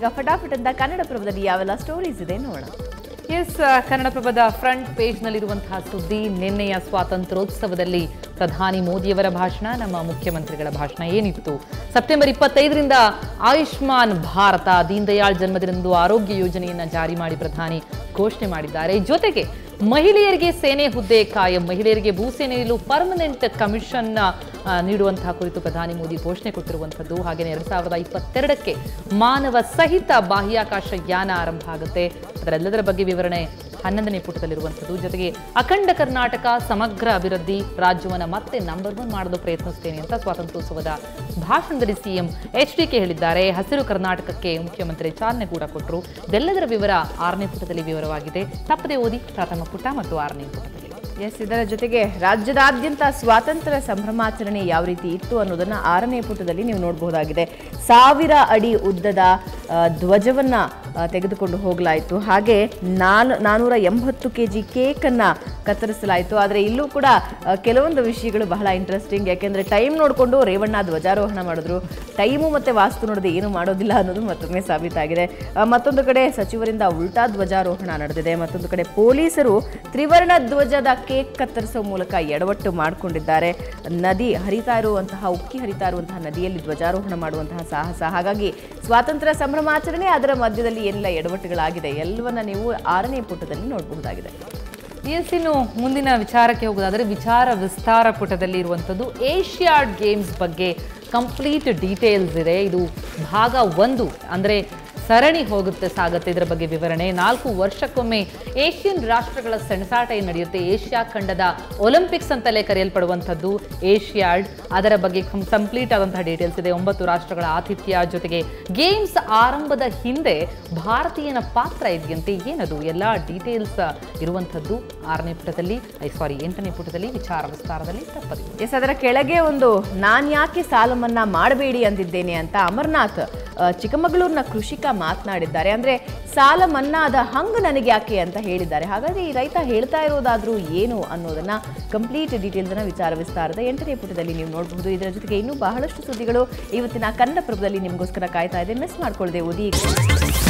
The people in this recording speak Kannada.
ಈಗ ಫಟಾಫಟ್ ಅಂತ ಕನ್ನಡಪ್ರಭದಲ್ಲಿ ಯಾವೆಲ್ಲ ಸ್ಟೋರೀಸ್ ಇದೆ ನೋಡೋಣ. ಎಸ್, ಕನ್ನಡಪ್ರಭದ ಫ್ರಂಟ್ ಪೇಜ್ನಲ್ಲಿರುವಂತಹ ಸುದ್ದಿ ನಿನ್ನೆಯ ಸ್ವಾತಂತ್ರ್ಯೋತ್ಸವದಲ್ಲಿ ಪ್ರಧಾನಿ ಮೋದಿಯವರ ಭಾಷಣ, ನಮ್ಮ ಮುಖ್ಯಮಂತ್ರಿಗಳ ಭಾಷಣ ಏನಿತ್ತು. ಸೆಪ್ಟೆಂಬರ್ 25ರಿಂದ ಆಯುಷ್ಮಾನ್ ಭಾರತ ದೀನ್ ದಯಾಳ್ ಜನ್ಮದಿನದಂದು ಆರೋಗ್ಯ ಯೋಜನೆಯನ್ನು ಜಾರಿ ಮಾಡಿ ಪ್ರಧಾನಿ ಘೋಷಣೆ ಮಾಡಿದ್ದಾರೆ. ಜೊತೆಗೆ ಮಹಿಳೆಯರಿಗೆ ಸೇನೆ ಹುದ್ದೆ ಕಾಯಂ, ಮಹಿಳೆಯರಿಗೆ ಭೂಸೇನೆಯಲ್ಲೂ ಪರ್ಮನೆಂಟ್ ಕಮಿಷನ್ ನೀಡುವಂತಹ ಕುರಿತು ಪ್ರಧಾನಿ ಮೋದಿ ಘೋಷಣೆ ಕೊಟ್ಟಿರುವಂಥದ್ದು. ಹಾಗೆಯೇ 2022ಕ್ಕೆ ಮಾನವ ಸಹಿತ ಬಾಹ್ಯಾಕಾಶ ಯಾನ ಆರಂಭ ಆಗುತ್ತೆ. ಅದರೆಲ್ಲದರ ಬಗ್ಗೆ ವಿವರಣೆ 11ನೇ ಪುಟದಲ್ಲಿರುವಂಥದ್ದು. ಜೊತೆಗೆ ಅಖಂಡ ಕರ್ನಾಟಕ ಸಮಗ್ರ ಅಭಿವೃದ್ಧಿ, ರಾಜ್ಯವನ್ನು ಮತ್ತೆ ನಂಬರ್ 1 ಮಾಡಲು ಪ್ರಯತ್ನಿಸುತ್ತೇನೆ ಅಂತ ಸ್ವಾತಂತ್ರ್ಯೋತ್ಸವದ ಭಾಷಣದಲ್ಲಿ ಸಿಎಂ HDK ಹೇಳಿದ್ದಾರೆ. ಹಸಿರು ಕರ್ನಾಟಕಕ್ಕೆ ಮುಖ್ಯಮಂತ್ರಿ ಚಾಲನೆ ಕೂಡ ಕೊಟ್ಟರು. ಇದೆಲ್ಲದರ ವಿವರ 6ನೇ ಪುಟದಲ್ಲಿ ವಿವರವಾಗಿದೆ. ತಪ್ಪದೆ ಓದಿ ಪ್ರಥಮ ಪುಟ ಮತ್ತು 6ನೇ ಪುಟದಲ್ಲಿ. ಎಸ್, ಇದರ ಜೊತೆಗೆ ರಾಜ್ಯದಾದ್ಯಂತ ಸ್ವಾತಂತ್ರ್ಯ ಸಂಭ್ರಮಾಚರಣೆ ಯಾವ ರೀತಿ ಇತ್ತು ಅನ್ನೋದನ್ನ 6ನೇ ಪುಟದಲ್ಲಿ ನೀವು ನೋಡಬಹುದಾಗಿದೆ. 1000 ಅಡಿ ಉದ್ದದ ಧ್ವಜವನ್ನ ತೆಗೆದುಕೊಂಡು ಹೋಗಲಾಯಿತು. ಹಾಗೆ 480 kg ಕೇಕನ್ನು ಕತ್ತರಿಸಲಾಯಿತು. ಆದರೆ ಇಲ್ಲೂ ಕೂಡ ಕೆಲವೊಂದು ವಿಷಯಗಳು ಬಹಳ ಇಂಟ್ರೆಸ್ಟಿಂಗ್. ಯಾಕೆಂದರೆ ಟೈಮ್ ನೋಡಿಕೊಂಡು ರೇವಣ್ಣ ಧ್ವಜಾರೋಹಣ ಮಾಡಿದ್ರು. ಟೈಮು ಮತ್ತು ವಾಸ್ತು ನೋಡದೆ ಏನು ಮಾಡೋದಿಲ್ಲ ಅನ್ನೋದು ಮತ್ತೊಮ್ಮೆ ಸಾಬೀತಾಗಿದೆ. ಮತ್ತೊಂದು ಕಡೆ ಸಚಿವರಿಂದ ಉಲ್ಟಾ ಧ್ವಜಾರೋಹಣ ನಡೆದಿದೆ. ಮತ್ತೊಂದು ಕಡೆ ಪೊಲೀಸರು ತ್ರಿವರ್ಣ ಧ್ವಜದ ಕೇಕ್ ಕತ್ತರಿಸೋ ಮೂಲಕ ಎಡವಟ್ಟು ಮಾಡಿಕೊಂಡಿದ್ದಾರೆ. ನದಿ ಹರಿತಾ ಇರುವಂತಹ ಉಕ್ಕಿ ಹರಿತಾ ಇರುವಂತಹ ನದಿಯಲ್ಲಿ ಧ್ವಜಾರೋಹಣ ಮಾಡುವಂತಹ ಸಾಹಸ. ಹಾಗಾಗಿ ಸ್ವಾತಂತ್ರ್ಯ ಸಂಭ್ರಮಾಚರಣೆ, ಅದರ ಮಧ್ಯದಲ್ಲಿ ಏನೆಲ್ಲ ಎಡವಟ್ಟುಗಳಾಗಿದೆ ಎಲ್ಲವನ್ನ ನೀವು 6ನೇ ಪುಟದಲ್ಲಿ ನೋಡಬಹುದಾಗಿದೆ. ಇನ್ನು ಮುಂದಿನ ವಿಚಾರಕ್ಕೆ ಹೋಗೋದಾದರೆ ವಿಚಾರ ವಿಸ್ತಾರ ಪುಟದಲ್ಲಿ ಇರುವಂಥದ್ದು ಏಷ್ಯಾಡ್ ಗೇಮ್ಸ್ ಬಗ್ಗೆ ಕಂಪ್ಲೀಟ್ ಡೀಟೇಲ್ಸ್ ಇದೆ. ಇದು ಭಾಗ 1 ಅಂದರೆ ಸರಣಿ ಸಾಗುತ್ತೆ. ಇದರ ಬಗ್ಗೆ ವಿವರಣೆ. 4 ವರ್ಷಕ್ಕೊಮ್ಮೆ ಏಷ್ಯನ್ ರಾಷ್ಟ್ರಗಳ ಸೆಣಸಾಟ ಏನು ನಡೆಯುತ್ತೆ, ಏಷ್ಯಾ ಖಂಡದ ಒಲಿಂಪಿಕ್ಸ್ ಅಂತಲೇ ಕರೆಯಲ್ಪಡುವಂಥದ್ದು ಏಷ್ಯಾಡ್. ಅದರ ಬಗ್ಗೆ ಕಂಪ್ಲೀಟ್ ಆದಂತಹ ಡೀಟೇಲ್ಸ್ ಇದೆ. 9 ರಾಷ್ಟ್ರಗಳ ಆತಿಥ್ಯ, ಜೊತೆಗೆ ಗೇಮ್ಸ್ ಆರಂಭದ ಹಿಂದೆ ಭಾರತೀಯನ ಪಾತ್ರ ಇದೆಯಂತೆ. ಏನದು ಎಲ್ಲ ಡೀಟೇಲ್ಸ್ ಇರುವಂಥದ್ದು 8ನೇ ಪುಟದಲ್ಲಿ ವಿಚಾರ ವಿಸ್ತಾರದಲ್ಲಿ ತಪ್ಪದೆ. ಎಸ್, ಅದರ ಕೆಳಗೆ ಒಂದು ನಾನು ಯಾಕೆ ಸಾಲ ಮನ್ನಾ ಮಾಡಬೇಡಿ ಅಂದಿದ್ದೇನೆ ಅಂತ ಅಮರ್ನಾಥ್ ಚಿಕ್ಕಮಗಳೂರಿನ ಕೃಷಿಕ ಮಾತನಾಡಿದ್ದಾರೆ. ಅಂದರೆ ಸಾಲ ಮನ್ನಾದ ಹಂಗ ನನಗೆ ಯಾಕೆ ಅಂತ ಹೇಳಿದ್ದಾರೆ. ಹಾಗಾದರೆ ಈ ರೈತ ಹೇಳ್ತಾ ಇರೋದಾದ್ರೂ ಏನು ಅನ್ನೋದನ್ನ ಕಂಪ್ಲೀಟ್ ಡೀಟೇಲ್ಸ್ನ ವಿಚಾರ ವಿಸ್ತಾರದ 8ನೇ ಪುಟದಲ್ಲಿ ನೀವು ನೋಡಬಹುದು. ಇದರ ಜೊತೆಗೆ ಇನ್ನೂ ಬಹಳಷ್ಟು ಸುದ್ದಿಗಳು ಇವತ್ತಿನ ಕನ್ನಡಪ್ರಭದಲ್ಲಿ ನಿಮಗೋಸ್ಕರ ಕಾಯ್ತಾ ಇದೆ. ಮಿಸ್ ಮಾಡ್ಕೊಳ್ಳದೆ ಓದಿ.